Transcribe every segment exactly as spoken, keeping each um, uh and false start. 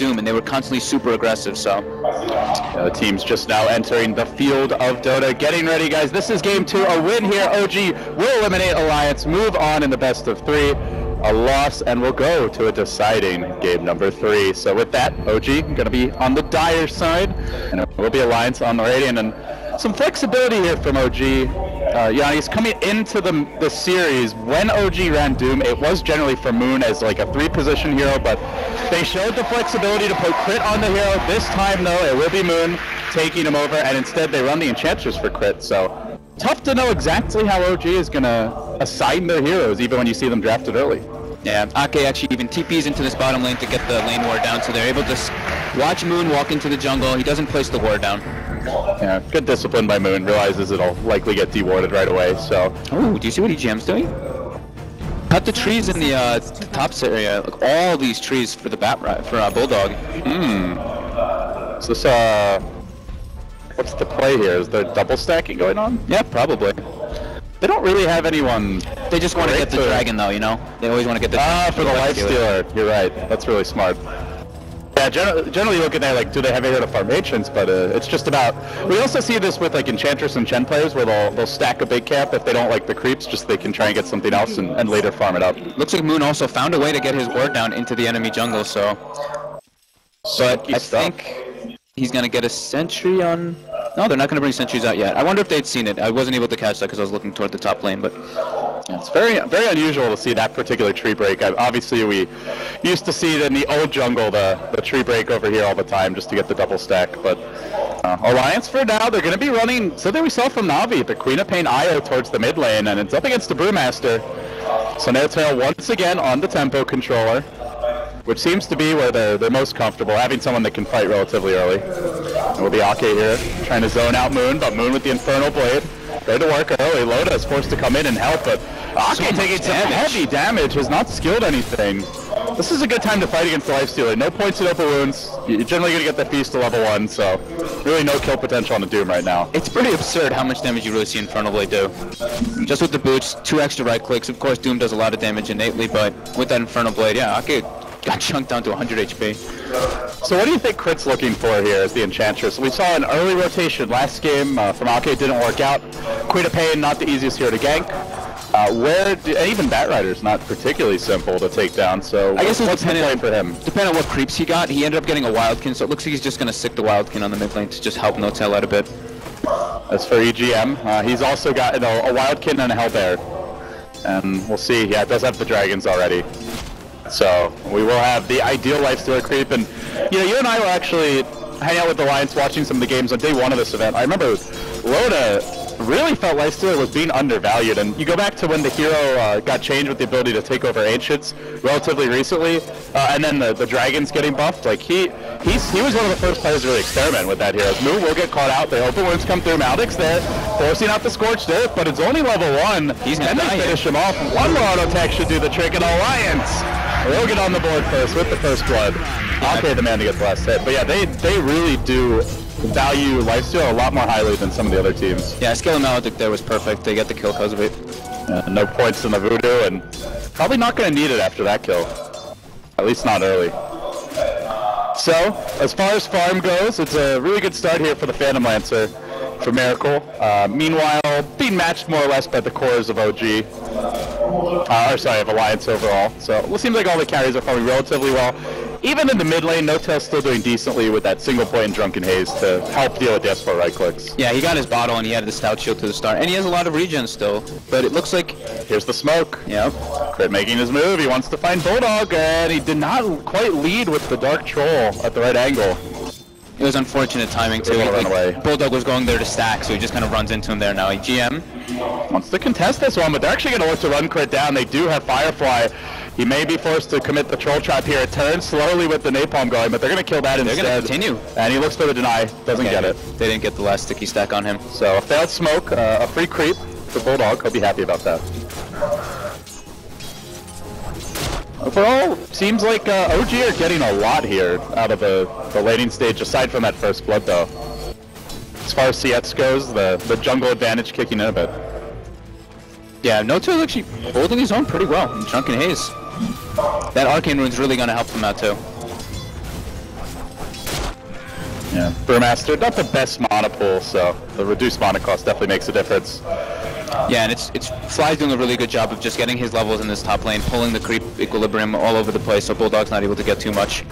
Doom, and they were constantly super aggressive, so. Uh, the team's just now entering the field of Dota. Getting ready, guys. This is game two. A win here. O G will eliminate Alliance, move on in the best of three. A loss, and we'll go to a deciding game number three. So with that, O G going to be on the dire side, and it will be Alliance on the Radiant. And some flexibility here from O G. Uh, Yanni's coming into the, the series. When O G ran Doom, it was generally for Moon as like a three-position hero, but they showed the flexibility to put crit on the hero. This time, though, it will be Moon taking him over, and instead they run the Enchantress for crit. So tough to know exactly how O G is going to assign their heroes, even when you see them drafted early. Yeah, Ake actually even T Ps into this bottom lane to get the lane ward down, so they're able to watch Moon walk into the jungle. He doesn't place the ward down. Yeah, good discipline by Moon. Realizes it'll likely get dewarded right away, so. Oh, do you see what E G M's doing? Cut the trees in the uh, tops area. Like all these trees for the bat for uh, Bulldog. Hmm. Is this uh, what's the play here? Is there double stacking going on? Yeah, probably. They don't really have anyone. They just want to get the to... dragon, though. You know, they always want to get the. Ah, for the Lifestealer. You're right. That's really smart. Yeah, gen generally look at that like, do they have any other formations? But uh, it's just about. We also see this with like Enchantress and Chen players, where they'll they'll stack a big cap if they don't like the creeps, just they can try and get something else and, and later farm it up. Looks like Moon also found a way to get his ward down into the enemy jungle, so. But I stuff. think he's gonna get a sentry on. No, they're not going to bring sentries out yet. I wonder if they'd seen it. I wasn't able to catch that because I was looking toward the top lane, but yeah, it's very very unusual to see that particular tree break. I, obviously, we used to see it in the old jungle, the, the tree break over here all the time just to get the double stack. But uh, Alliance for now, they're going to be running something we saw from Na'Vi, the Queen of Pain I O towards the mid lane, and it's up against the Brewmaster. So Nailtail once again on the tempo controller, which seems to be where they're, they're most comfortable, having someone that can fight relatively early. It will be Ake here, trying to zone out Moon, but Moon with the Infernal Blade. Go to work early. Loda is forced to come in and help, but Ake so taking some heavy damage, has not skilled anything. This is a good time to fight against the Lifestealer. No points in open wounds. You're generally going to get the Feast to level one, so really no kill potential on the Doom right now. It's pretty absurd how much damage you really see Infernal Blade do. Just with the boots, two extra right clicks. Of course, Doom does a lot of damage innately, but with that Infernal Blade, yeah, Ake got chunked down to one hundred H P. So what do you think Crit's looking for here as the Enchantress? We saw an early rotation last game uh, from Ake, didn't work out. Queen of Pain, not the easiest hero to gank. Uh, where do, even Batrider's not particularly simple to take down, so I guess it was what's the play for him? Depending on what creeps he got, he ended up getting a Wildkin, so it looks like he's just going to stick the Wildkin on the mid lane to just help Notel out a bit. As for E G M, uh, he's also got you know, a Wildkin and a Hellbear. And we'll see, yeah, it does have the dragons already. So we will have the ideal Lifestealer creep, and you know, you and I were actually hanging out with the Alliance watching some of the games on day one of this event. I remember Loda really felt Lifestealer was being undervalued, and you go back to when the hero uh, got changed with the ability to take over Ancients relatively recently, uh, and then the, the dragons getting buffed. Like he he's, he was one of the first players to really experiment with that hero. Moon will get caught out, the open wounds come through, Maldek's there, forcing out the Scorched Earth, but it's only level one. He's gonna and they finish him off. One more auto attack should do the trick, and Alliance will get on the board first with the first blood. I'll pay the man to get the last hit. But yeah, they, they really do value Lifestealer a lot more highly than some of the other teams. Yeah, skill and Maledict there was perfect. They get the kill because of it. Yeah, no points in the Voodoo, and probably not going to need it after that kill. At least not early. So, as far as farm goes, it's a really good start here for the Phantom Lancer for Miracle. Uh, meanwhile, being matched more or less by the cores of O G. Uh, or sorry, of Alliance overall. So it seems like all the carries are farming relatively well. Even in the mid lane, Notel's still doing decently with that single point and Drunken Haze to help deal with the S four right clicks. Yeah, he got his bottle and he had the Stout Shield to the start. And he has a lot of regen still, but it looks like... Here's the smoke. Yep. Crit making his move. He wants to find Bulldog, and he did not quite lead with the Dark Troll at the right angle. It was unfortunate timing too. Run away. Bulldog was going there to stack, so he just kind of runs into him there now. G M wants to contest this one, but they're actually going to look to run Crit down. They do have Firefly. He may be forced to commit the Troll Trap here. It turns slowly with the Napalm going, but they're going to kill that they're instead. They're going to continue. And he looks for the deny. Doesn't okay. get it. They didn't get the last sticky stack on him. So a failed smoke, uh, a free creep for Bulldog. He'll be happy about that. Overall, seems like uh, O G are getting a lot here out of the, the laning stage, aside from that first blood, though. As far as C S goes, the, the jungle advantage kicking in a bit. Yeah, Notel actually holding his own pretty well in Drunken Haze. That Arcane Rune's really going to help him out, too. Yeah, Brewmaster, not the best mana pool, so the reduced mana cost definitely makes a difference. Yeah, and it's it's Fly's doing a really good job of just getting his levels in this top lane, pulling the creep equilibrium all over the place, so Bulldog's not able to get too much.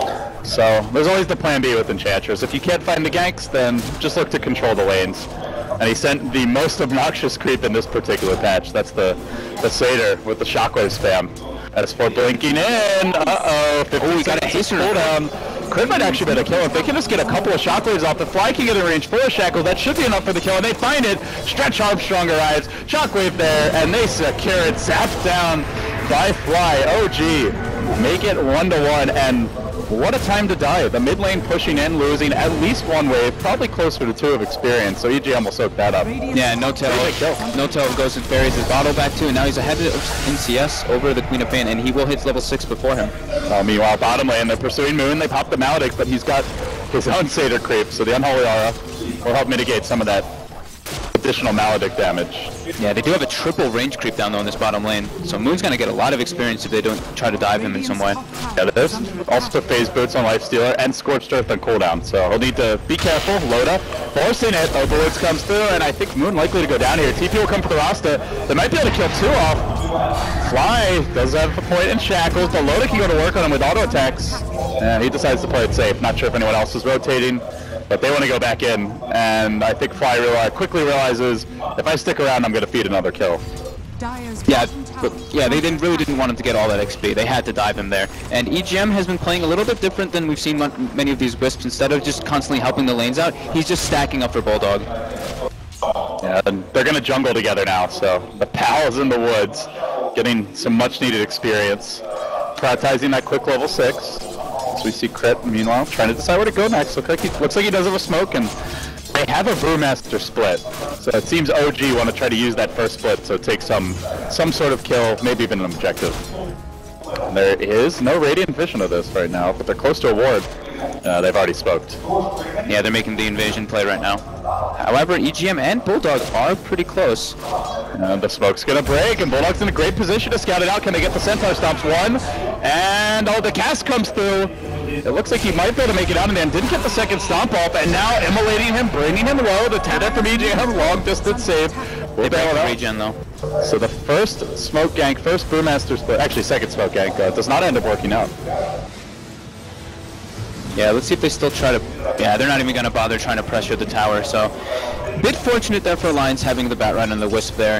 So there's always the plan B with Enchantress. If you can't find the ganks, then just look to control the lanes. And he sent the most obnoxious creep in this particular patch. That's the the Satyr with the shockwave spam. As for blinking in, uh-oh, Oh, we got a haste cooldown. Crit might actually be the kill. If they can just get a couple of shockwaves off, the Fly can get in range for a shackle. That should be enough for the kill, and they find it. Stretch Armstrong arrives, shockwave there, and they secure it. Zapped down by Fly. O G make it one to one, and what a time to die. The mid lane pushing in, losing at least one wave, probably closer to two of experience, so E G M will soak that up. Yeah, no tail. No tail goes and buries his bottle back too, and now he's ahead of in C S over the Queen of Pain, and he will hit level six before him. Uh, meanwhile, bottom lane, they're pursuing Moon. They pop the Maledict, but he's got his own Satyr creep, so the Unholy Aura will help mitigate some of that additional Maledict damage. Yeah, they do have a triple range creep down though in this bottom lane, so Moon's gonna get a lot of experience if they don't try to dive him in some way. Yeah, there's also Phase Boots on Lifestealer and Scorched Earth on cooldown, so he'll need to be careful. Loda forcing it, Overlords comes through, and I think Moon likely to go down here. T P will come for the Rasta. They might be able to kill two off. Fly does have a point in shackles, but Loda can go to work on him with auto attacks. And he decides to play it safe. Not sure if anyone else is rotating, but they want to go back in, and I think Fly realize, quickly realizes, if I stick around, I'm going to feed another kill. Yeah, but, yeah, they didn't really didn't want him to get all that X P. They had to dive him there. And E G M has been playing a little bit different than we've seen many of these Wisps. Instead of just constantly helping the lanes out, he's just stacking up for Bulldog. Yeah, and they're going to jungle together now, so the pals in the woods, getting some much-needed experience. Prioritizing that quick level six. So we see Crit, meanwhile, trying to decide where to go next. Looks like he, looks like he does have a smoke, and they have a Brewmaster split. So it seems O G want to try to use that first split, so take some some sort of kill, maybe even an objective. And there is no Radiant Vision of this right now, but they're close to a ward. Uh, they've already smoked. Yeah, they're making the invasion play right now. However, E G M and Bulldog are pretty close. And the smoke's gonna break, and Bulldog's in a great position to scout it out. Can they get the Centaur stomps? One, and oh, the cast comes through. It looks like he might be able to make it out in the end. Didn't get the second stomp off, and now immolating him, bringing him low. The tether from E G M, long distance save. They bail it out. Regen though. So the first smoke gank, first Brewmaster split, actually second smoke gank, uh, does not end up working out. Yeah, let's see if they still try to... Yeah, they're not even going to bother trying to pressure the tower, so... Bit fortunate there for Alliance having the Batride and the Wisp there.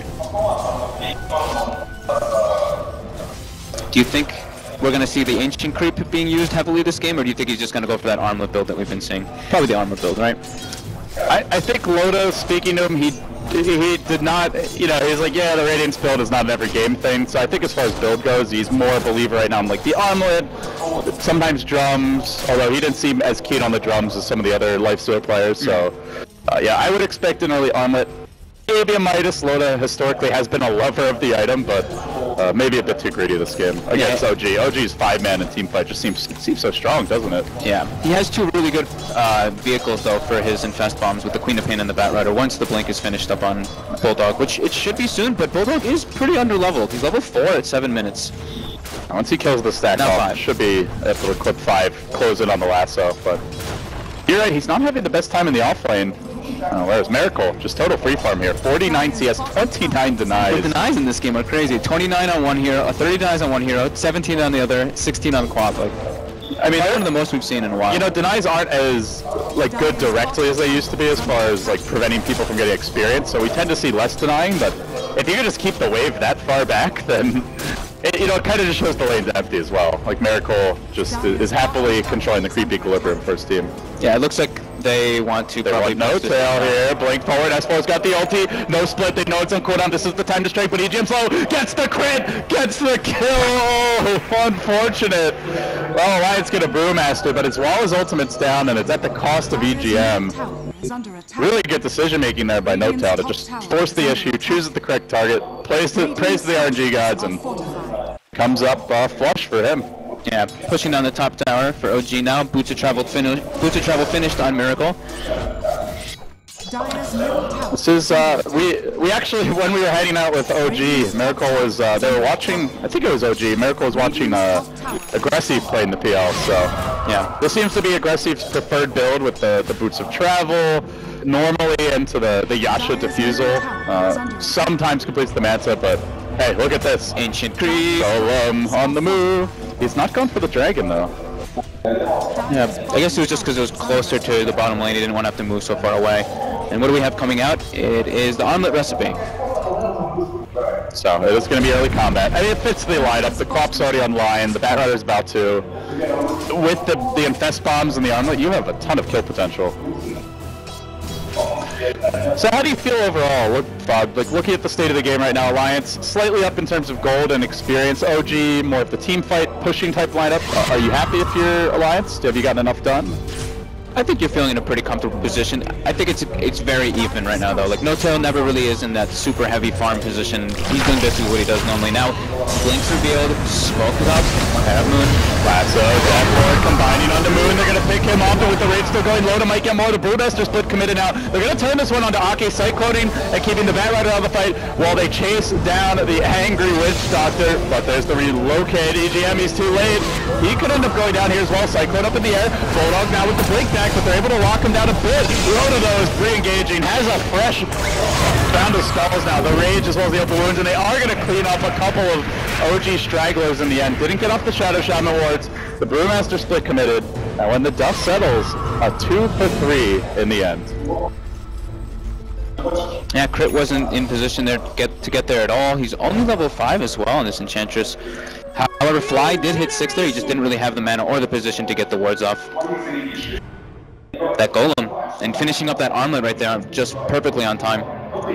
Do you think we're going to see the Ancient Creep being used heavily this game, or do you think he's just going to go for that Armlet build that we've been seeing? Probably the Armlet build, right? I, I think Loda, speaking to him, he he did not, you know, he's like, yeah, the Radiance build is not an every game thing, so I think as far as build goes, he's more a believer right now in like the Armlet, sometimes drums, although he didn't seem as keen on the drums as some of the other Lifestealer players, so uh, yeah, I would expect an early Armlet. Maybe a Midas. Loda historically has been a lover of the item, but uh, maybe a bit too greedy this game against yeah. O G. O G's five-man and team fight just seems seems so strong, doesn't it? Yeah, he has two really good uh, vehicles though for his infest bombs with the Queen of Pain and the Batrider. Once the blink is finished up on Bulldog, which it should be soon, but Bulldog is pretty under-leveled. He's level four at seven minutes. Once he kills the stack off, five. Should be able to clip five, close it on the lasso. But you're right, he's not having the best time in the offlane. Oh, where's Miracle? Just total free farm here. forty-nine C S, twenty-nine denies. The denies in this game are crazy. twenty-nine on one hero, thirty denies on one hero, seventeen on the other, sixteen on quad. Like, I mean, they're one of the most we've seen in a while. You know, denies aren't as like good directly as they used to be as far as like preventing people from getting experience. So we tend to see less denying. But if you can just keep the wave that far back, then it, you know, it kind of just shows the lane's empty as well. Like Miracle just is happily controlling the creep equilibrium for his team. Yeah, it looks like they want to they probably want no tail here. Blink forward. S four's got the ulti. No split. They know it's on cooldown. This is the time to strike. But E G M slow gets the crit. Gets the kill. Unfortunate. Well, Alliance get a Brewmaster, but it's while his ultimate's down, and it's at the cost of E G M. Really good decision making there by NoTail to just force the issue, chooses the correct target, plays to praise to the R N G gods, and comes up uh, flush for him. Yeah, pushing down the top tower for O G now. Boots of travel finished. Boots of travel finished on Miracle. This is, uh, we, we actually, when we were hanging out with O G, Miracle was, uh, they were watching, I think it was O G, Miracle was watching, uh, Aggressive playing the P L, so, yeah. This seems to be Aggressive's preferred build with the, the Boots of Travel, normally into the, the Yasha Diffusal, uh, sometimes completes the Manta, but, hey, look at this. Ancient Creep. Golem on the move. He's not going for the Dragon, though. Yeah, I guess it was just because it was closer to the bottom lane. He didn't want to have to move so far away. And what do we have coming out? It is the Armlet Recipe. So it is going to be early combat. I mean, it fits the lineup. The Crop's already online. The Batrider's about to. With the, the Infest Bombs and the Armlet, you have a ton of kill potential. So how do you feel overall? Look, Bob, like looking at the state of the game right now, Alliance slightly up in terms of gold and experience. O G more of the team fight, pushing type lineup. Uh, are you happy if you're Alliance? Have you gotten enough done? I think you're feeling in a pretty comfortable position. I think it's it's very even right now though. Like Notail never really is in that super heavy farm position. He's doing basically what he does normally. Now Blink's revealed, Smoke is up, have Moon. Lasso, Deadlord combining onto Moon. They're gonna pick him off, but with the raid still going, Loda might get more. The Brewmaster split committed now. They're gonna turn this one onto Ake cycloning and keeping the Batrider out of the fight while they chase down the angry Witch Doctor. But there's the relocate. E G M, he's too late. He could end up going down here as well. Cyclone up in the air. Bulldog now with the blink back, but they're able to lock him down a bit. Loda though is re-engaging, has a fresh round of skulls now. The rage as well as the open wounds, and they are gonna clean up a couple of O G stragglers in the end. Didn't get off the Shadow Shaman wards. The Brewmaster split committed, and when the dust settles, a two for three in the end. Yeah, Crit wasn't in position there to get to get there at all. He's only level five as well on this Enchantress. However, Fly did hit six there. He just didn't really have the mana or the position to get the wards off. That Golem and finishing up that Armlet right there just perfectly on time.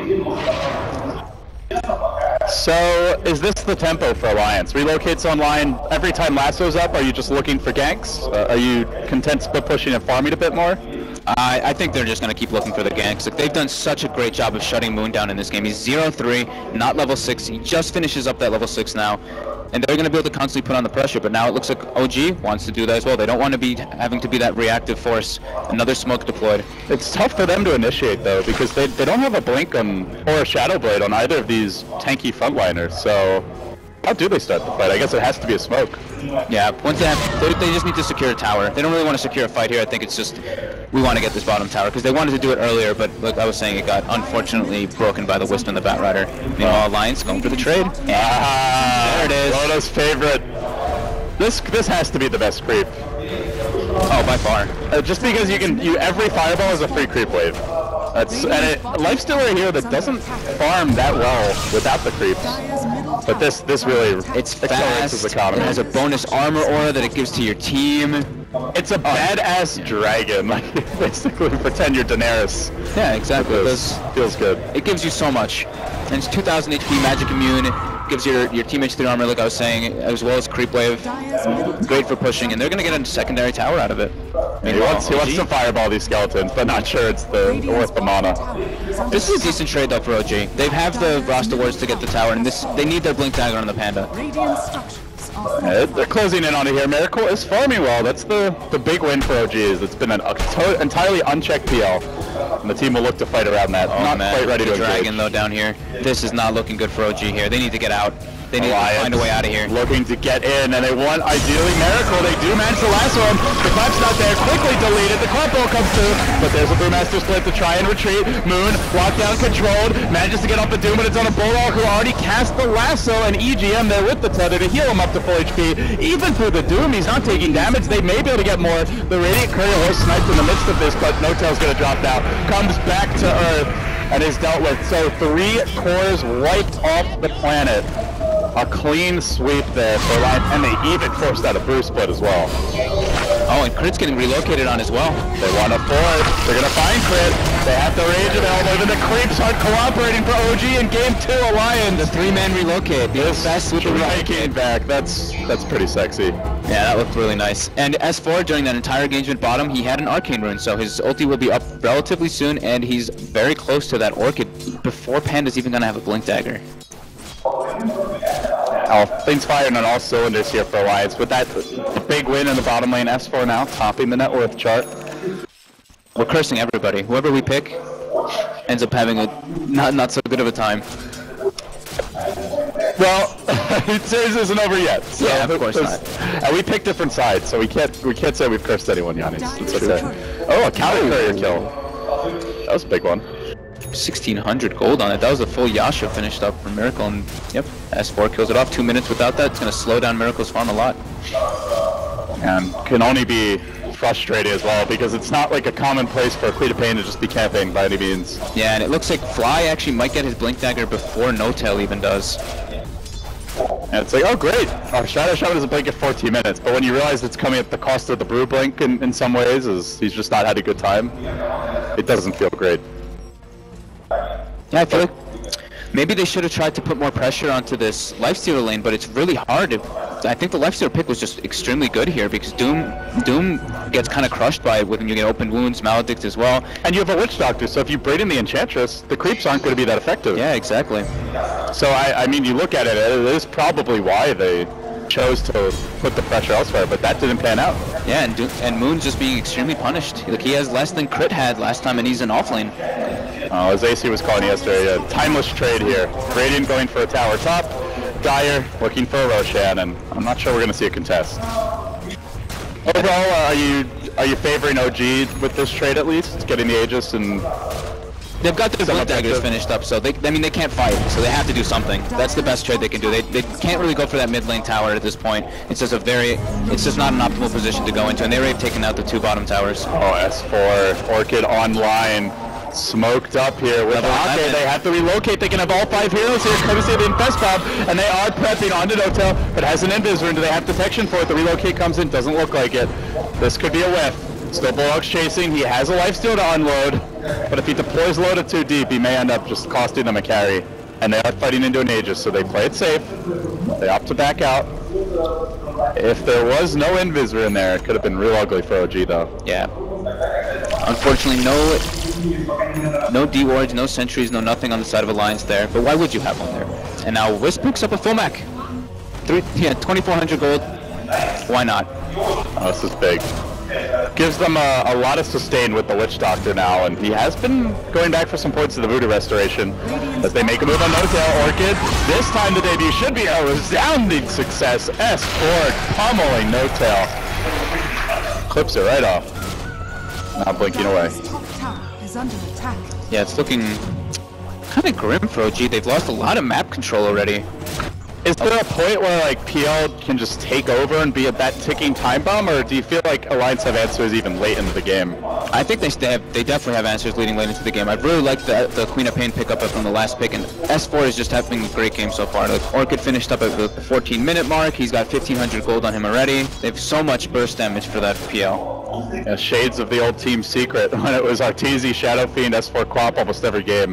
So, is this the tempo for Alliance? Relocates online every time Lasso's up? Are you just looking for ganks? Uh, are you content split pushing and farming a bit more? I, I think they're just going to keep looking for the ganks. Like, they've done such a great job of shutting Moon down in this game. He's zero three, not level six. He just finishes up that level six now. And they're going to be able to constantly put on the pressure, but now it looks like O G wants to do that as well. They don't want to be having to be that reactive force. Another smoke deployed. It's tough for them to initiate, though, because they, they don't have a blink on, or a Shadow Blade on either of these tanky frontliners, so how do they start the fight? I guess it has to be a smoke. Yeah, once they have, they, they just need to secure a tower. They don't really want to secure a fight here. I think it's just, we want to get this bottom tower, because they wanted to do it earlier, but like I was saying, it got unfortunately broken by the Wisp and the Batrider. Meanwhile, Alliance going for the trade. Ah, there it is. Loda's favorite. This this has to be the best creep. Oh, by far. Uh, just because you can, you every fireball is a free creep wave. That's and it, Lifestealer here that doesn't farm that well without the creeps. But this this really it's fast. His economy. It has a bonus armor aura that it gives to your team. It's a oh. badass dragon. Like basically pretend you're Daenerys. Yeah, exactly. It does, feels good. It gives you so much. And it's two thousand H P, magic immune. Gives your your teammates three armor, like I was saying, as well as creep wave. Great for pushing, and they're gonna get a secondary tower out of it. Yeah, he wants he wants to fireball these skeletons, but not sure it's the worth the mana. This is a decent trade though for O G. They have the roster wards to get the tower, and this they need their blink dagger on the Panda. Yeah, they're closing in on it here. Miracle is farming well. That's the the big win for O G. Is it's been an a entirely unchecked P L, and the team will look to fight around that. Oh, not man. quite ready the to dragon engage. though down here. This is not looking good for O G here. They need to get out. They need Alliance to find a way out of here. Looking to get in, and they want ideally Miracle. They do manage to lasso him. The clap's not there. Quickly deleted. The clap ball comes through, but there's a Brewmaster split to try and retreat. Moon lockdown controlled. Manages to get off the Doom, but it's on a Bulldog who already cast the lasso, and E G M there with the tether to heal him up to full H P. Even through the Doom, he's not taking damage. They may be able to get more. The Radiant Courier was sniped in the midst of this, but Notail's gonna drop down. Comes back to Earth and is dealt with. So three cores wiped off the planet. A clean sweep there for Life, and they even forced out a Brew split as well. Oh, and Crit's getting relocated on as well. They want a fourth. They're going to find Crit. They have the rage available. Even the creeps aren't cooperating for O G in game two Alliance. The three-man relocate. The fast striking back. That's that's pretty sexy. Yeah, that looked really nice. And S four, during that entire engagement bottom, he had an Arcane Rune, so his ulti will be up relatively soon, and he's very close to that Orchid before Panda's even going to have a Blink Dagger. Oh, things firing on all cylinders here for Alliance. With that big win in the bottom lane, S four now topping the net worth chart. We're cursing everybody. Whoever we pick, ends up having a not not so good of a time. Well, the series isn't over yet. So yeah, of course not. And we picked different sides, so we can't we can't say we've cursed anyone, Yannis. It's okay. Oh, a counter courier kill. That was a big one. sixteen hundred gold on it. That was a full Yasha finished up for Miracle, and yep, S four kills it off. Two minutes without that, it's going to slow down Miracle's farm a lot. And can only be frustrating as well, because it's not like a common place for a Queen of Pain to just be camping by any means. Yeah, and it looks like Fly actually might get his Blink Dagger before No Tail even does. And it's like, oh great, our Shadow Shaman doesn't blink at fourteen minutes, but when you realize it's coming at the cost of the Brew Blink in, in some ways, is he's just not had a good time, it doesn't feel great. Yeah, I feel like maybe they should have tried to put more pressure onto this Lifestealer lane, but it's really hard. To, I think the Lifestealer pick was just extremely good here, because Doom Doom gets kind of crushed by it when you get open wounds, Maledict as well. And you have a Witch Doctor, so if you braid in the Enchantress, the creeps aren't going to be that effective. Yeah, exactly. So I, I mean, you look at it, it is probably why they chose to put the pressure elsewhere, but that didn't pan out. Yeah, and Do and Moon's just being extremely punished. Like, he has less than Crit had last time, and he's in off lane. Uh, as A C was calling yesterday, a timeless trade here. Radiant going for a tower top, Dire looking for a Roshan, and I'm not sure we're going to see a contest. Overall, uh, are you are you favoring O G with this trade at least, getting the Aegis and? They've got their Blink Daggers finished up, so they, I mean, they can't fight, so they have to do something. That's the best trade they can do. They, they can't really go for that mid lane tower at this point. It's just a very, it's just not an optimal position to go into, and they already have taken out the two bottom towers. Oh, S four, Orchid online, smoked up here with Ake. They have to relocate. They can have all five heroes here, courtesy of the Infest Bomb, and they are prepping onto DOTA, but has an Invis rune. Do they have detection for it? The relocate comes in, doesn't look like it. This could be a whiff. Still Bulldog's chasing, he has a lifesteal to unload, but if he deploys Loda too deep, he may end up just costing them a carry. And they are fighting into an Aegis, so they play it safe. They opt to back out. If there was no Invis in there, it could have been real ugly for O G though. Yeah. Unfortunately, no no D-wards, no sentries, no nothing on the side of Alliance there, but why would you have one there? And now Wisp picks up a full mech. Three, yeah, twenty-four hundred gold. Why not? Oh, this is big. Gives them a, a lot of sustain with the Witch Doctor now, and he has been going back for some points to the Voodoo Restoration as they make a move on No Tail. Orchid, this time the debut should be a resounding success. S four pummeling No Tail. Clips it right off. Now blinking away. Yeah, it's looking kind of grim for O G. They've lost a lot of map control already. Is there a point where like P L can just take over and be at that ticking time bomb, or do you feel like Alliance have answers even late into the game? I think they have, they definitely have answers leading late into the game. I really like the the Queen of Pain pickup from the last pick, and S four is just having a great game so far. Like, Orchid finished up at the fourteen minute mark. He's got fifteen hundred gold on him already. They have so much burst damage for that P L. Yeah, shades of the old team secret when it was Arteezy, Shadow Fiend, S four Quap almost every game.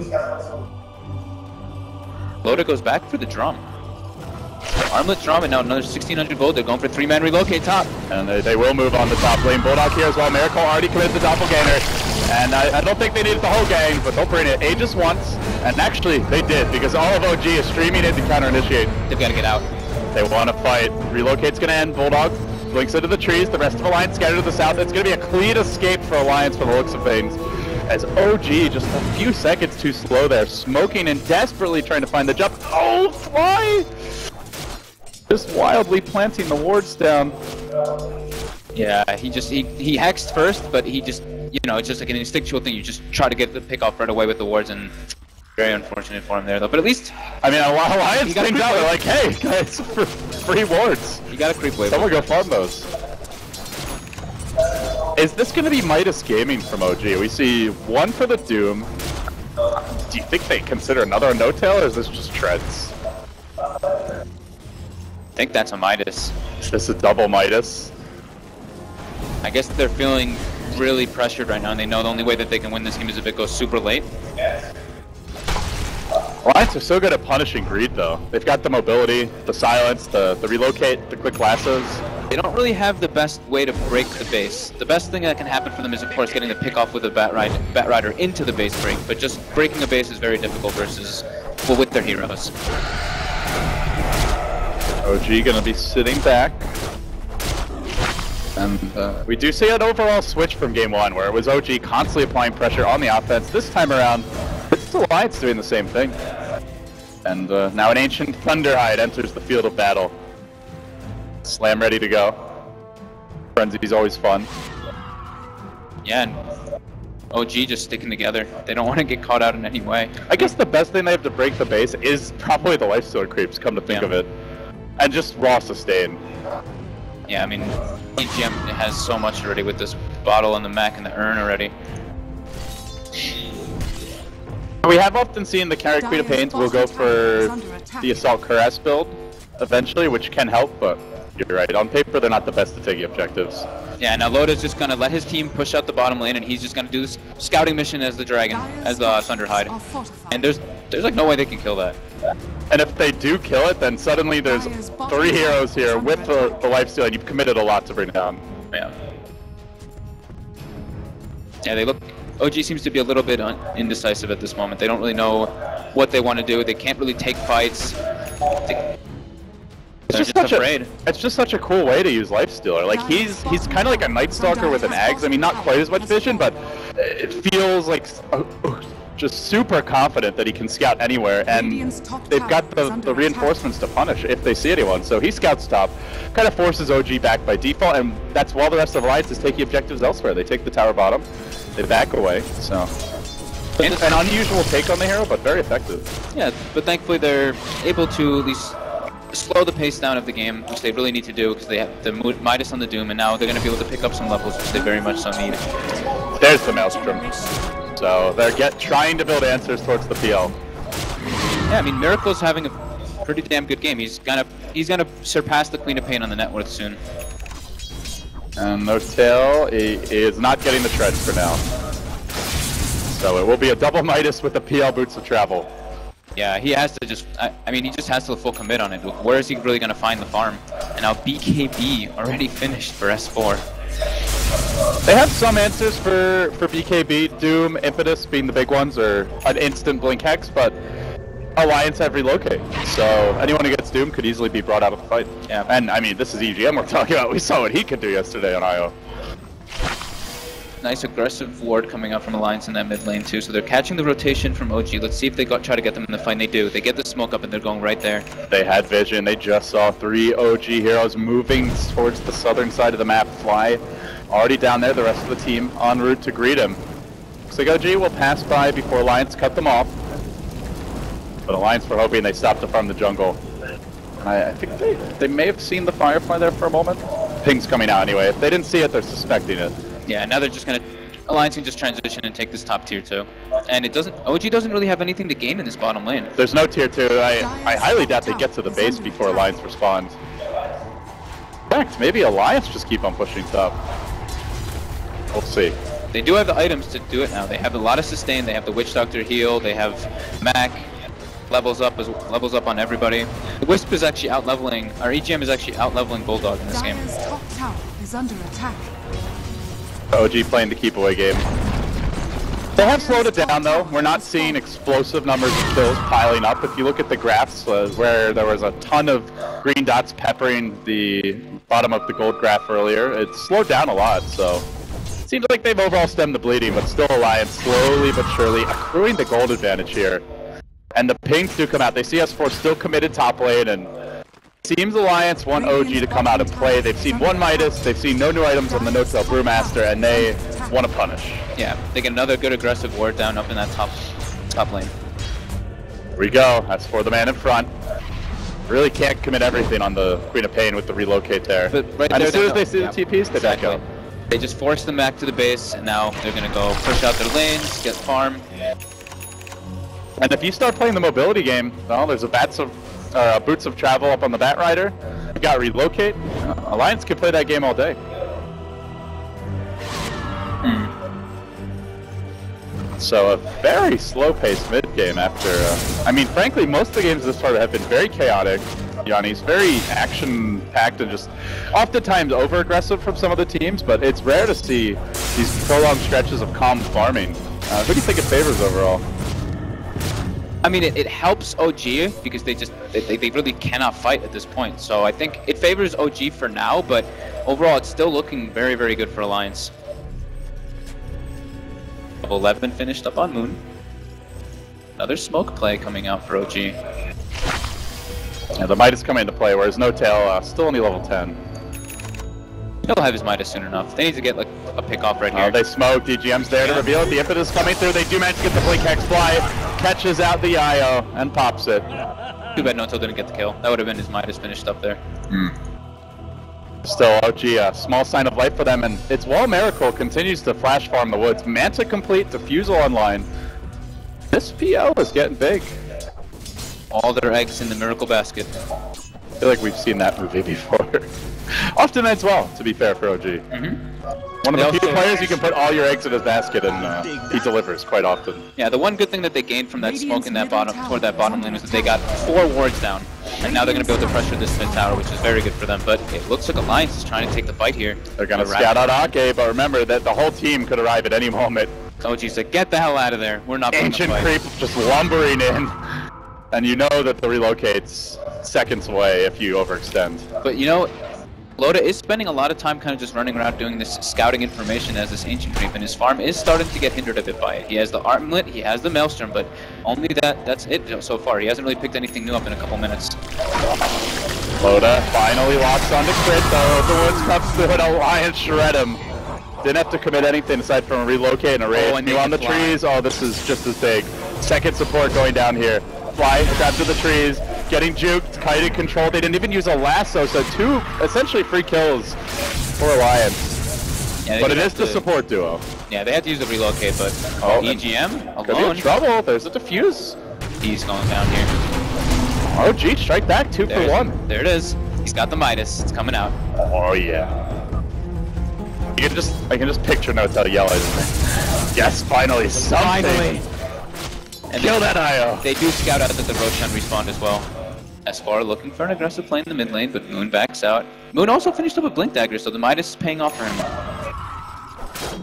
Loda goes back for the drum. Armlet drum, and now another sixteen hundred gold. They're going for three-man relocate top. And they, they will move on the top lane. Bulldog here as well. Miracle already committed the doppelganger. And I, I don't think they needed the whole gang, but they'll bring it Aegis once. And actually, they did, because all of O G is streaming in to counter-initiate. They've got to get out. They want to fight. Relocate's going to end. Bulldog blinks into the trees. The rest of Alliance scattered to the south. It's going to be a clean escape for Alliance from the looks of things. As O G, just a few seconds too slow there, smoking and desperately trying to find the jump. Oh, Fly! Just wildly planting the wards down. Yeah, he just, he, he hexed first, but he just, you know, it's just like an instinctual thing. You just try to get the pick off right away with the wards, and very unfortunate for him there, though. But at least, I mean, Alliance things out. They're like, hey, guys, for free wards. You got a creep wave. Someone go farm those. Is this going to be Midas Gaming from O G? We see one for the Doom. Do you think they consider another a No Tail, or is this just Treads? I think that's a Midas. Is this a double Midas? I guess they're feeling really pressured right now, and they know the only way that they can win this game is if it goes super late. Alliance are so good at punishing greed, though. They've got the mobility, the silence, the, the relocate, the quick lassos. They don't really have the best way to break the base. The best thing that can happen for them is, of course, getting the pick off with a Bat, ride, Bat Rider into the base break, but just breaking a base is very difficult versus, well, with their heroes. O G gonna be sitting back. And uh, we do see an overall switch from game one, where it was O G constantly applying pressure on the offense. This time around, it's the Alliance doing the same thing. And uh, now an Ancient Thunderhide enters the field of battle. Slam ready to go. Frenzy's always fun. Yeah, and O G just sticking together. They don't want to get caught out in any way. I guess the best thing they have to break the base is probably the Lifestealer creeps, come to think Yeah. of it. And just raw sustain. Yeah, I mean, E G M has so much already with this bottle and the mech and the urn already. We have often seen the Carry Queen of Pains will go for the Assault Cuirass build eventually, which can help, but you're right. On paper, they're not the best at taking objectives. Yeah, now Loda's just gonna let his team push out the bottom lane, and he's just gonna do this scouting mission as the dragon, as the uh, Thunderhide. And there's there's like no way they can kill that. And if they do kill it, then suddenly there's three heroes here with the, the Lifestealer, and you've committed a lot to bring down. Yeah. Yeah, they look. O G seems to be a little bit un indecisive at this moment. They don't really know what they want to do. They can't really take fights. They, It's just, just such afraid. a, it's just such a cool way to use Lifestealer. Like, he's he's kind of like a Night Stalker with an Axe. I mean, not quite as much vision, but it feels like uh, just super confident that he can scout anywhere, and they've got the, the reinforcements to punish if they see anyone. So he scouts top, kind of forces O G back by default, and that's while the rest of Alliance is taking objectives elsewhere. They take the tower bottom, they back away, so... An, an unusual take on the hero, but very effective. Yeah, but thankfully they're able to at least slow the pace down of the game, which they really need to do because they have the Midas on the Doom, and now they're going to be able to pick up some levels, which they very much so need. There's the Maelstrom. So they're get trying to build answers towards the P L. Yeah, I mean Miracle's having a pretty damn good game. He's gonna he's gonna surpass the Queen of Pain on the net worth soon. And Motel is not getting the treads for now. So it will be a double Midas with the P L boots of travel. Yeah, he has to just, I, I mean, he just has to full commit on it. Where is he really going to find the farm? And now B K B already finished for S four. They have some answers for, for B K B, Doom, Impetus being the big ones, or an instant Blink Hex, but Alliance have relocate. So anyone who gets Doom could easily be brought out of the fight. Yeah. And I mean, this is E G M we're talking about. We saw what he could do yesterday on I O. Nice aggressive ward coming up from Alliance in that mid lane too, so they're catching the rotation from O G. Let's see if they got, try to get them in the fight, and they do. They get the smoke up and they're going right there. They had vision. They just saw three O G heroes moving towards the southern side of the map. Fly already down there, the rest of the team en route to greet him. Looks like O G will pass by before Alliance cut them off. But Alliance were hoping they stopped to farm the jungle. I, I think they, they may have seen the Firefly there for a moment. Ping's coming out anyway. If they didn't see it, they're suspecting it. Yeah, now they're just gonna Alliance can just transition and take this top tier two. And it doesn't O G doesn't really have anything to gain in this bottom lane. There's no tier two. I, I highly doubt they get to the base before Alliance responds. In fact, maybe Alliance just keep on pushing top. We'll see. They do have the items to do it now. They have a lot of sustain, they have the Witch Doctor heal, they have Mac levels up as levels up on everybody. The Wisp is actually out leveling, our E G M is actually out leveling Bulldog in this game. Top tower is under attack. O G playing the keep away game. They have slowed it down though. We're not seeing explosive numbers of kills piling up. If you look at the graphs uh, where there was a ton of green dots peppering the bottom of the gold graph earlier, it's slowed down a lot, so it seems like they've overall stemmed the bleeding, but still Alliance slowly but surely accruing the gold advantage here. And the pings do come out. They see S four still committed top lane, and seems Alliance want O G to come out and play. They've seen one Midas, they've seen no new items on the No-Tail Brewmaster, and they want to punish. Yeah, they get another good aggressive ward down up in that top top lane. Here we go. That's for the man in front. Really can't commit everything on the Queen of Pain with the relocate there. But right and there as soon they as they go. see Yeah, the T Ps, they exactly. back up. They just force them back to the base, and now they're gonna go push out their lanes, get farm. And if you start playing the mobility game, well, there's a bats of uh, boots of travel up on the Bat Rider. You got relocate. Uh, Alliance can play that game all day. Hmm. So a very slow-paced mid-game after, uh, I mean, frankly, most of the games this far have been very chaotic. Yanni's very action-packed and just oftentimes over-aggressive from some of the teams, but it's rare to see these prolonged stretches of calm farming. Uh, who do you think it favors overall? I mean, it, it helps O G because they just they, they really cannot fight at this point. So I think it favors O G for now, but overall it's still looking very, very good for Alliance. Level eleven finished up on Moon. Another smoke play coming out for O G. Yeah, the Midas coming into play, whereas No Tail uh, still only level ten. He'll have his Midas soon enough. They need to get like a pick off right here. Oh, they smoked. D G M's there yeah. to reveal it. The impetus coming through. They do manage to get the Blink Hex fly. Catches out the I O and pops it. Too bad No Tail didn't get the kill. That would have been his Midas finished up there. Mm. Still, O G, a small sign of life for them, and it's while Miracle continues to flash farm the woods. Manta complete, Diffusal online. This P L is getting big. All their eggs in the Miracle basket. I feel like we've seen that movie before. Often as well, to be fair for O G. Mm-hmm. One of They the few also- players you can put all your eggs in his basket and uh, he delivers quite often. Yeah, the one good thing that they gained from that smoke in that bottom toward that bottom lane was that they got four wards down, and now they're going to be able to pressure this mid tower, which is very good for them. But it looks like Alliance is trying to take the fight here. They're going to They're scout out Ake, but remember that the whole team could arrive at any moment. O G said, "Get the hell out of there. We're not putting Ancient the fight." Creep just lumbering in, and you know that the relocate's seconds away if you overextend. But you know, Loda is spending a lot of time kind of just running around doing this scouting information as this Ancient Creep, and his farm is starting to get hindered a bit by it. He has the Armlet, he has the Maelstrom, but only that that's it so far. He hasn't really picked anything new up in a couple minutes. Loda finally locks onto crit though. The Woods comes through and Alliance shred him. Didn't have to commit anything aside from a relocate and a raid. Oh, and New on the fly. trees. Oh, this is just as big. Second support going down here. Fly, grab to the trees, getting juked, kited control. They didn't even use a lasso, so two essentially free kills for Alliance. Yeah, But it do is have the to- support duo. Yeah, they had to use the relocate, but Oh, E G M Could be in alone, trouble. There's a diffuse. he's going down here. Oh, gee, strike back, two for There's- one. There it is. He's got the Midas. It's coming out. Oh yeah. You can just, I can just picture No Tail yelling. Yes, finally, something. Finally. And Kill they, that I O. they do scout out that the Roshan respawned as well. Esfar looking for an aggressive play in the mid lane, but Moon backs out. Moon also finished up a Blink Dagger, so the Midas is paying off for him.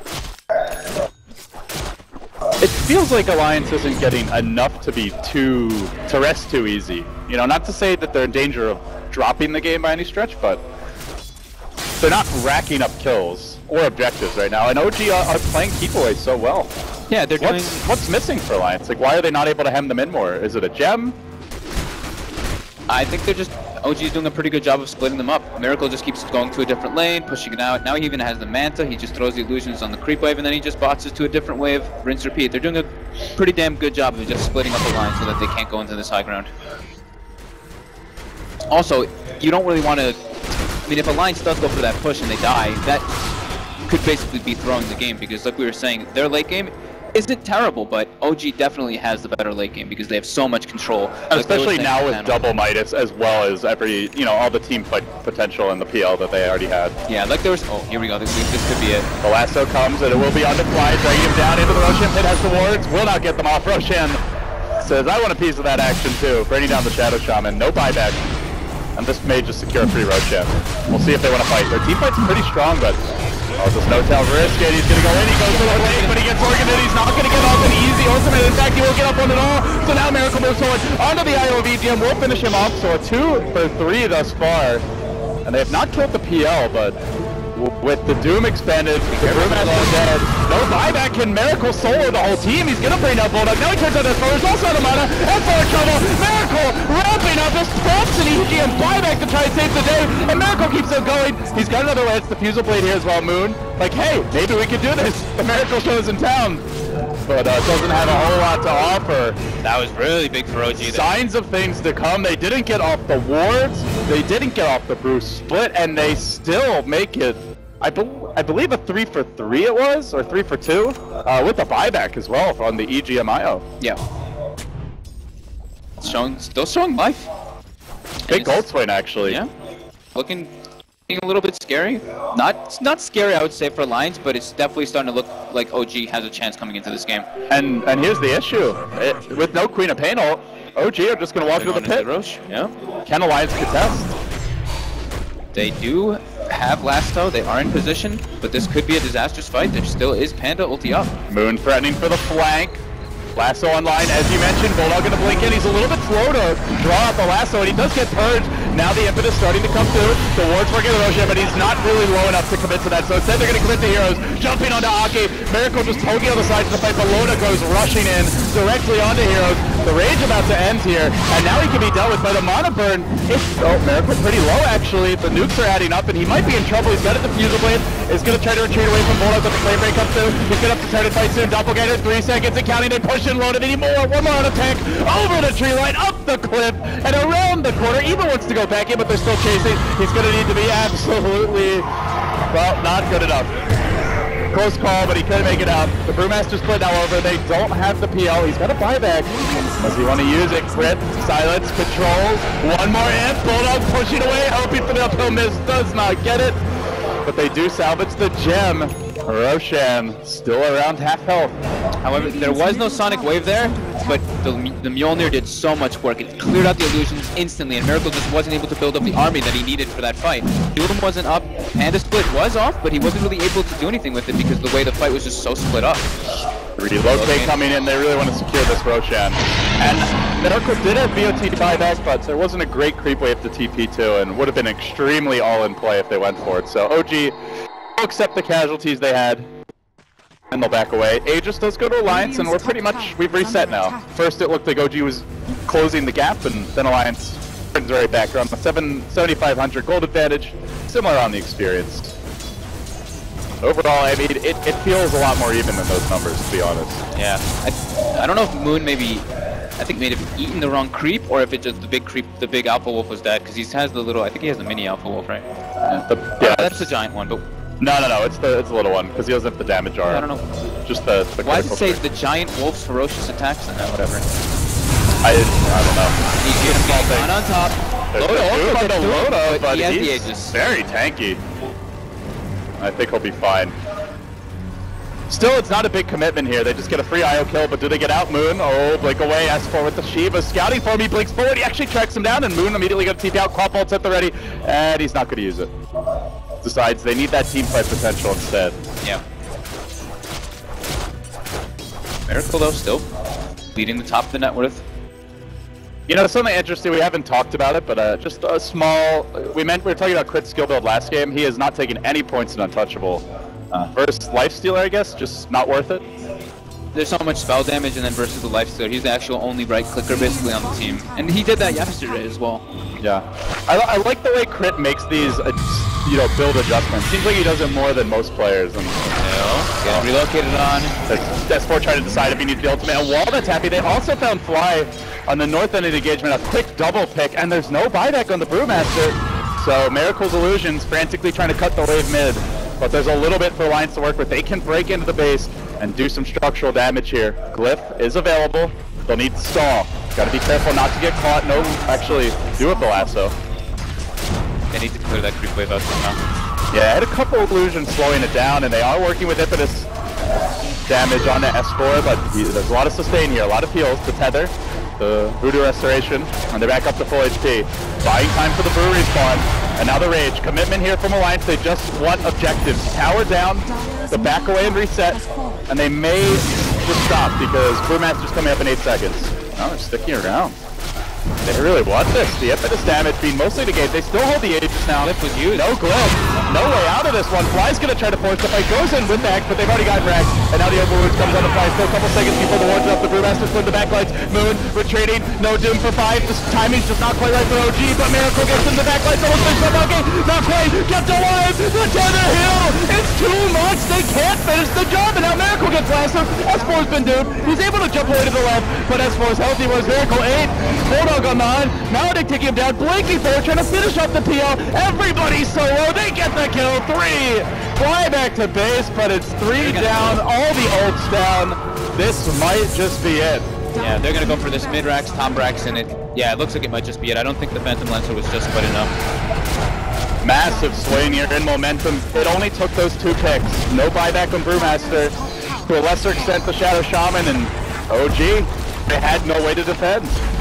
It feels like Alliance isn't getting enough to be too, to rest too easy. You know, not to say that they're in danger of dropping the game by any stretch, but they're not racking up kills or objectives right now. And O G are, are playing keep away so well. Yeah, they're doing... What's, what's missing for Alliance? Like, why are they not able to hem them in more? Is it a gem? I think they're just... O G is doing a pretty good job of splitting them up. Miracle just keeps going to a different lane, pushing it out. Now he even has the Manta. He just throws the illusions on the creep wave, and then he just bots it to a different wave. Rinse, repeat. They're doing a pretty damn good job of just splitting up the line so that they can't go into this high ground. Also, you don't really want to... I mean, if Alliance does go for that push and they die, that could basically be throwing the game, because like we were saying, their late game isn't terrible, but O G definitely has the better late game because they have so much control. And Like they were especially saying now in the with panel. double Midas, as well as every, you know, all the team fight potential in the P L that they already had. Yeah, like there was... Oh, here we go. This, this could be it. The lasso comes and it will be on the fly, dragging him down into the Roshan pit, has the wards, will not get them off. Roshan says, I want a piece of that action too, bringing down the Shadow Shaman, no buyback. And this may just secure a free Roshan. We'll see if they want to fight. Their team fight's pretty strong, but oh, does No Tail risk it? He's going to go in, he goes for the lane, but he gets organized. He's not going to get off an easy ultimate. In fact, he won't get up on it all. So now Miracle moves forward onto the I O V G M. We'll finish him off. So a two for three thus far. And they have not killed the P L, but with the Doom expanded, the Brewmaster dead, no buyback, can Miracle solo the whole team? He's gonna bring up Bulldog. Now he turns out his foe. There's also the mana, and for trouble. Miracle ramping up his props and E G M buyback to try and save the day, and Miracle keeps on going. He's got another lance, the Fusel Blade here as well, Moon. Like, hey, maybe we could do this. The Miracle show's in town, but uh, doesn't have a whole lot to offer. That was really big for O G there. Signs of things to come. They didn't get off the wards, they didn't get off the Bruce split, and they still make it, I, be I believe a three for three it was, or three for two, uh, with the buyback as well on the E G M I O. Yeah. Showing, still showing life. Big And gold it's- swing actually. Yeah. Looking, looking a little bit scary. Not, not scary, I would say, for Alliance, but it's definitely starting to look like O G has a chance coming into this game. And and here's the issue. It, with no Queen of Pain ult, O G are just going to walk They're into the going pit. Roche. Yeah. Can Alliance contest? They do have Lasto, they are in position, but this could be a disastrous fight. There still is Panda ulti up. Moon threatening for the flank. Lasso online, as you mentioned. Bulldog gonna blink in. He's a little bit slow to draw out the lasso, and he does get purged. Now the impetus starting to come through. The ward's working the Roshan, but he's not really low enough to commit to that. So instead, they're gonna commit to heroes. Jumping onto Aki. Miracle just poking on the sides of the fight, but Loda goes rushing in directly onto heroes. The rage about to end here, and now he can be dealt with by the mana burn. It's, oh, Miracle pretty low actually. The nukes are adding up, and he might be in trouble. He's got a diffuser blade. Is gonna try to retreat away from Bulldog, but the flame break comes through. He's gonna have to start to fight soon. Doppelganger, three seconds and counting. They push in Loda. They need more. One more on attack. Over the tree line, up the cliff, and around the corner. Eva wants to go back in, but they're still chasing. He's gonna need to be absolutely, well, not good enough. Close call, but he couldn't make it out. The Brewmaster split now over. They don't have the P L. He's got a buyback. Does he want to use it? Crit, silence, controls. One more imp. Bulldog pushing away, hoping for the uphill miss. Does not get it. But they do salvage the gem. Roshan still around half health. However, there was no Sonic Wave there, but the, the Mjolnir did so much work. It cleared out the illusions instantly, and Miracle just wasn't able to build up the army that he needed for that fight. Doom wasn't up, Panda Split was off, but he wasn't really able to do anything with it because the way the fight was just so split up. Relocate coming in, they really want to secure this Roshan. And Miracle did have B O T buyback, but there wasn't a great creep wave to T P to, and would have been extremely all in play if they went for it. So O G will accept the casualties they had, and they'll back away. Aegis does go to Alliance, and we're pretty much, we've reset now. First it looked like O G was closing the gap, and then Alliance turns right back around the seventy-five hundred gold advantage, similar on the experience. Overall, I mean, it, it feels a lot more even than those numbers, to be honest. Yeah, I, I don't know if Moon maybe, I think may have eaten the wrong creep, or if it just the big creep, the big Alpha Wolf was dead, because he has the little, I think he has the mini Alpha Wolf, right? Yeah, the, yeah that's the giant one, but... No, no, no, it's the it's the little one, because he doesn't have the damage arm. I don't know. Just the, the Why does it say thing. the giant wolf's ferocious attacks then? No, whatever. I, I don't know. He's getting one on top. There's Loda also Loda, gets through, Loda, but, but he has he's the Aegis. very tanky. I think he'll be fine. Still, it's not a big commitment here. They just get a free I O kill, but do they get out? Moon, oh, blink away, S four with the Shiva. Scouting for him, he blinks forward, he actually tracks him down, and Moon immediately got to T P out, Quap ult's at the ready, and he's not going to use it. Decides they need that team fight potential instead. Yeah. Miracle, though, still leading the top of the net worth. You know, something interesting, we haven't talked about it, but uh, just a small, we meant we were talking about crit skill build last game. He has not taken any points in Untouchable. Uh, versus Lifestealer, I guess, just not worth it. There's so much spell damage, and then versus the Lifestealer, he's the actual only right clicker basically on the team. And he did that yesterday as well. Yeah. I, I like the way Crit makes these, uh, you know, build adjustments. Seems like he does it more than most players. And, no. Get relocated on. S four trying to decide if he needs the ultimate. And while that's happy, they also found Fly on the north end of the engagement, a quick double pick, and there's no buyback on the Brewmaster. So Miracle's Illusions frantically trying to cut the wave mid. But there's a little bit for Alliance to work with. They can break into the base and do some structural damage here. Glyph is available. They'll need to stall. Gotta be careful not to get caught. No, actually, do it the lasso. They need to clear that creep wave out somehow. Yeah, I had a couple illusions slowing it down, and they are working with impetus damage on the S four, but he, there's a lot of sustain here, a lot of heals. The tether, the Voodoo Restoration, and they're back up to full H P. Buying time for the brew respawn. And now the Rage. Commitment here from Alliance. They just want objectives. Tower down, the back away and reset, and they may just stop because Brewmaster's coming up in eight seconds. Oh, they're sticking around. They really want this. The impetus damage being mostly negated. They still hold the Aegis now. Glyph was used. No Glyph. No way out of this one. Fly's going to try to force the fight. Goes in with the Hex, but they've already gotten wrecked. And now the Overwatch comes on the Fly. Still a couple seconds before the ward's up. The Brewmaster's putting the backlights. Moon retreating. No Doom for five. This timing's just not quite right for O G, but Miracle gets in the backlights. Almost finished up. Okay, not quite. Kept alive. The tether hill. It's too much. They can't finish the job. And now Miracle gets lassoed. S four's been doomed. He's able to jump away to the left, but S four's healthy was Miracle eight. Bulldog on nine. Now they take him down. Blinky Thor trying to finish up the P L. Everybody's so low. They get the kill. Three. Fly back to base, but it's three down. All the ults down. This might just be it. Yeah, they're gonna go for this mid racks, top racks, and it. Yeah, it looks like it might just be it. I don't think the Phantom Lancer was just quite enough. Massive swing here in momentum. It only took those two picks. No buyback on Brewmaster. To a lesser extent, the Shadow Shaman and O G. They had no way to defend.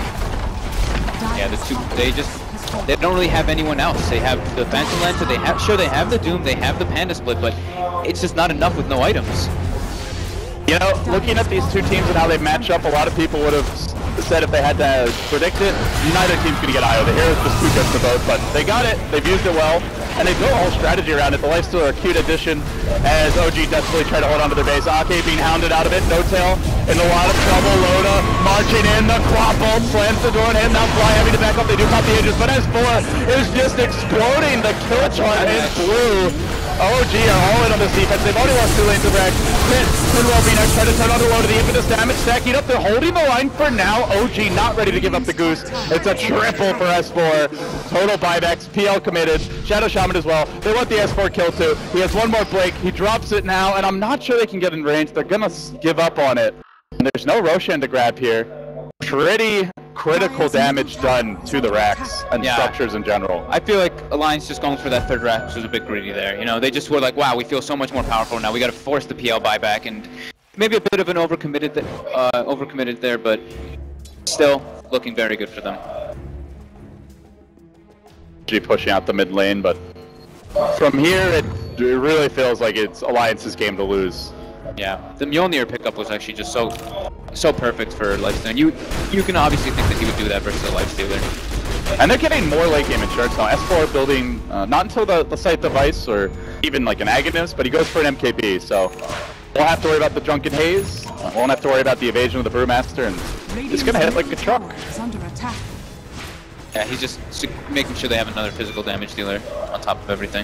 Yeah, the two, they just, they don't really have anyone else. They have the Phantom Lancer, they have, sure they have the Doom, they have the Panda Split, but it's just not enough with no items. You know, looking at these two teams and how they match up, a lot of people would have said if they had to predict it, neither team's going to get I O. The Heroes just too good for both, but they got it, they've used it well, and they built a whole strategy around it. The Lifestealer, a cute addition, as O G desperately try to hold onto their base. Ake being hounded out of it, no tail, in a lot of trouble. Loda marching in, the claw bolt slams the door on him, now Fly having to back up, they do pop the edges, but S four is just exploding the kill chart in blue. O G are all in on this defense. They've already lost two lanes of wreck. Hit, Pinwell being next, try to turn on the load of the Infinite damage, stacking up. They're holding the line for now. O G not ready to give up the goose. It's a triple for S four. Total buybacks, P L committed, Shadow Shaman as well. They want the S four kill too. He has one more Blake, he drops it now, and I'm not sure they can get in range. They're gonna give up on it. And there's no Roshan to grab here. Pretty critical damage done to the racks and yeah. structures in general. I feel like Alliance just going for that third rack was a bit greedy there. You know, they just were like, wow, we feel so much more powerful now. We got to force the P L buyback, and maybe a bit of an overcommitted, th uh, overcommitted there, but still looking very good for them. G pushing out the mid lane, but from here it, it really feels like it's Alliance's game to lose. Yeah, the Mjolnir pickup was actually just so so perfect for Lifestealer. And you you can obviously think that he would do that versus a Lifestealer. And they're getting more late game insurance now. S four building uh, not until the, the site device or even like an agonist, but he goes for an M K B, so won't have to worry about the Drunken Haze, uh, won't have to worry about the evasion of the Brewmaster, and it's gonna hit like a truck. Under attack. Yeah, he's just making sure they have another physical damage dealer on top of everything.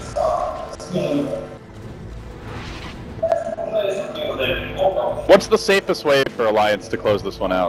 What's the safest way for Alliance to close this one out?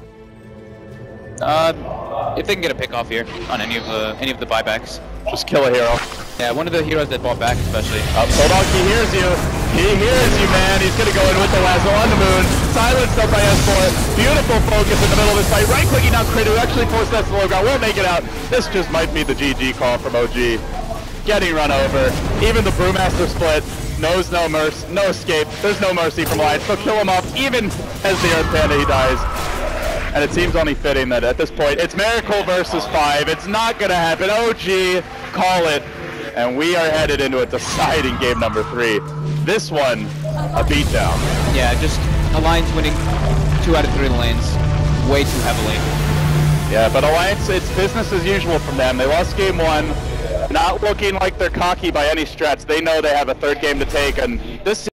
Uh, if they can get a pick off here on any of the any of the buybacks. Just kill a hero. Yeah, one of the heroes that bought back especially. Uh, Bulldog, he hears you. He hears you, man. He's gonna go in with the lasso on the moon. Silenced up by S four. Beautiful focus in the middle of this fight. Right clicking out Crit, who actually forced that slow ground. Won't make it out. This just might be the G G call from O G. Getting run over. Even the Brewmaster split. Knows no mercy, no escape. There's no mercy from Alliance. They'll kill him off, even as the Earth Panda he dies. And it seems only fitting that at this point, it's Miracle versus five. It's not gonna happen. O G, call it. And we are headed into a deciding game number three. This one, a beatdown. Yeah, just Alliance winning two out of three lanes way too heavily. Yeah, but Alliance, it's business as usual from them. They lost game one. Not looking like they're cocky by any stretch. They know they have a third game to take, and this